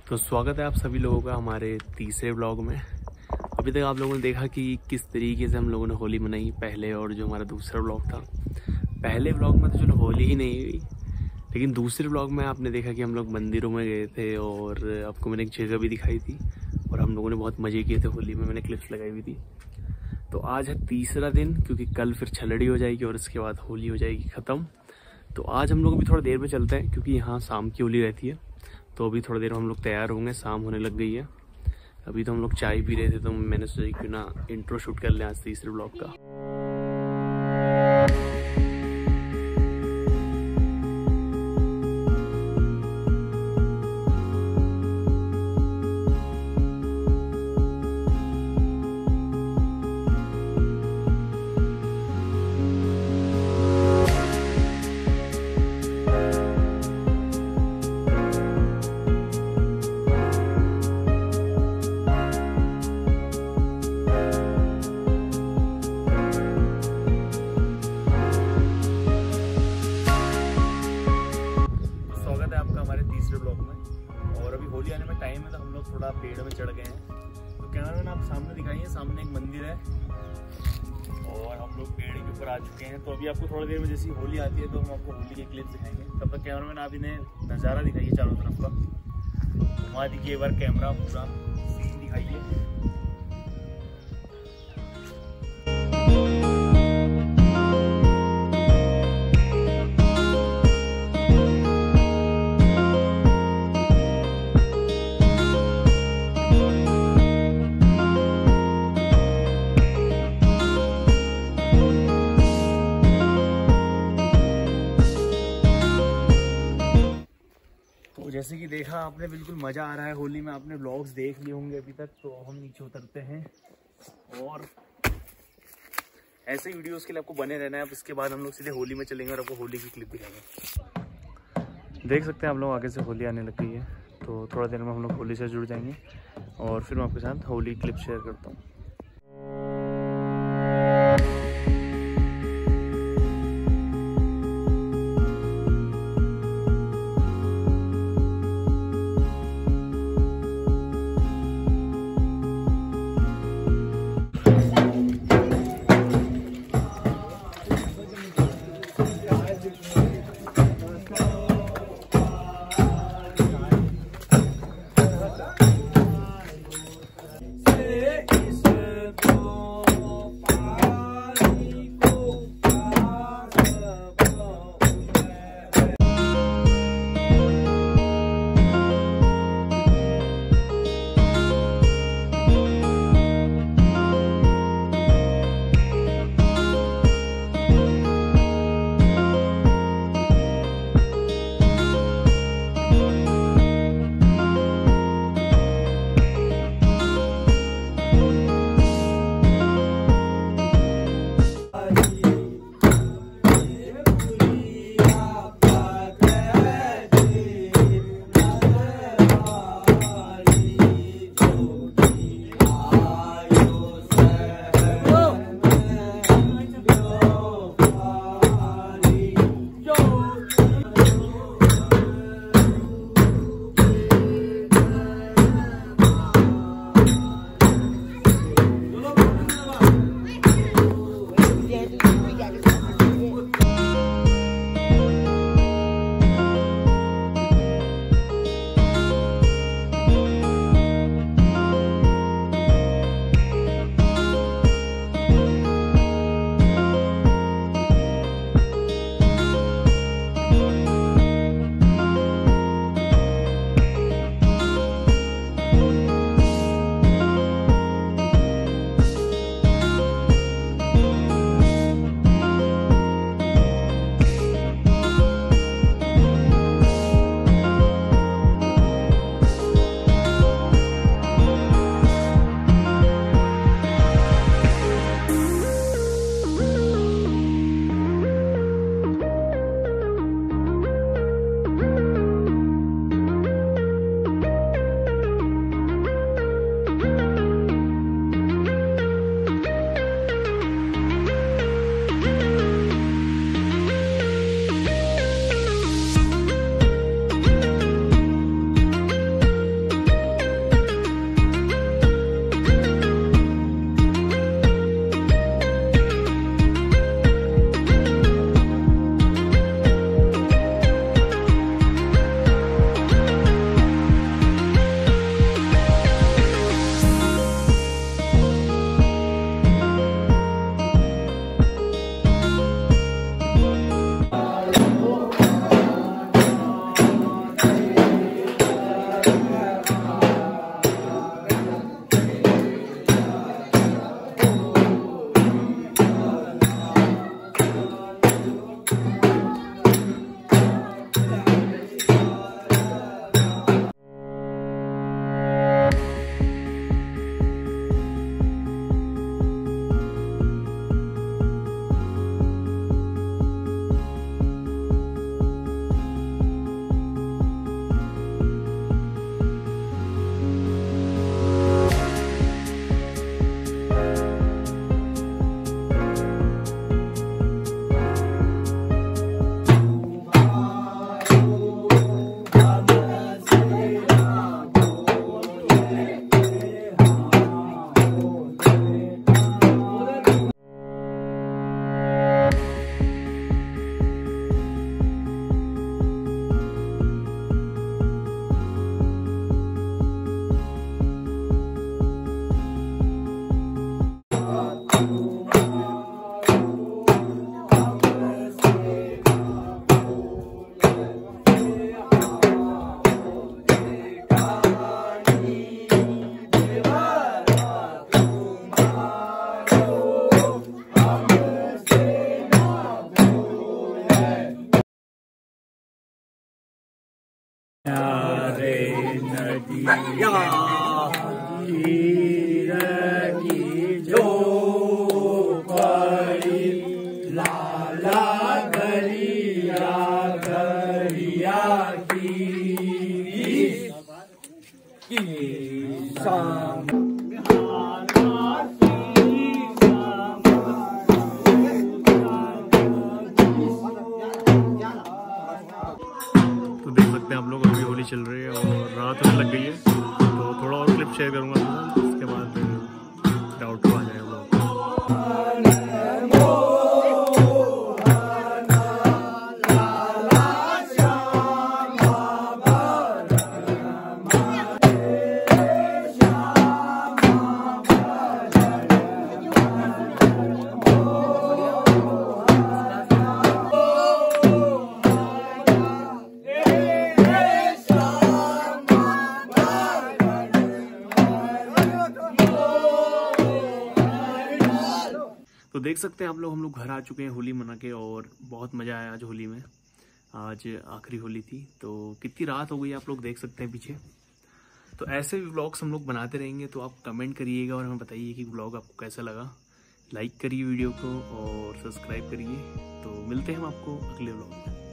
तो स्वागत है आप सभी लोगों का हमारे तीसरे व्लॉग में। अभी तक आप लोगों ने देखा कि किस तरीके से हम लोगों ने होली मनाई, पहले और जो हमारा दूसरा व्लॉग था। पहले व्लॉग में तो चलो होली ही नहीं हुई, लेकिन दूसरे व्लॉग में आपने देखा कि हम लोग मंदिरों में गए थे और आपको मैंने एक जगह भी दिखाई थी और हम लोगों ने बहुत मज़े किए थे होली में, मैंने क्लिप्स लगाई हुई थी। तो आज है तीसरा दिन, क्योंकि कल फिर छलड़ी हो जाएगी और इसके बाद होली हो जाएगी ख़त्म। तो आज हम लोग भी थोड़ा देर में चलते हैं, क्योंकि यहाँ शाम की होली रहती है। तो अभी थोड़ी देर में हम लोग तैयार होंगे, शाम होने लग गई है। अभी तो हम लोग चाय पी रहे थे, तो मैंने सोचा क्यों ना इंट्रो शूट कर लें आज तीसरे ब्लॉग का। और अभी होली आने में टाइम है, तो हम लोग थोड़ा पेड़ में चढ़ गए हैं। तो कैमरामैन आप सामने दिखाइए, सामने एक मंदिर है और हम लोग पेड़ के ऊपर आ चुके हैं। तो अभी आपको थोड़ी देर में जैसी होली आती है तो हम आपको होली के क्लिप दिखाएंगे। तब तक कैमरामैन आप इन्हें नज़ारा दिखाइए चारों तरफ का, घुमा दीजिए एक बार कैमरा, पूरा सीन दिखाइए। जैसे कि देखा आपने, बिल्कुल मज़ा आ रहा है होली में। आपने व्लॉग्स देख लिए होंगे अभी तक। तो हम नीचे उतरते हैं और ऐसे ही वीडियोस के लिए आपको बने रहना है। अब इसके बाद हम लोग सीधे होली में चलेंगे और आपको होली की क्लिप दिखाएंगे। देख सकते हैं आप लोग, आगे से होली आने लग गई है। तो थोड़ा देर में हम लोग होली से जुड़ जाएंगे और फिर मैं आपके साथ होली क्लिप शेयर करता हूँ। तो देख सकते हैं आप लोग, अभी होली चल रही है और रात होने लग गई है। तो थोड़ा और क्लिप शेयर करूँगा, उसके बाद डाउट आ जाएगा लोग। तो देख सकते हैं आप लोग, हम लोग घर आ चुके हैं होली मना के और बहुत मज़ा आया आज होली में। आज आखिरी होली थी तो कितनी रात हो गई आप लोग देख सकते हैं पीछे। तो ऐसे भी व्लॉग्स हम लोग बनाते रहेंगे, तो आप कमेंट करिएगा और हमें बताइए कि व्लॉग आपको कैसा लगा। लाइक करिए वीडियो को और सब्सक्राइब करिए। तो मिलते हैं हम आपको अगले व्लॉग में।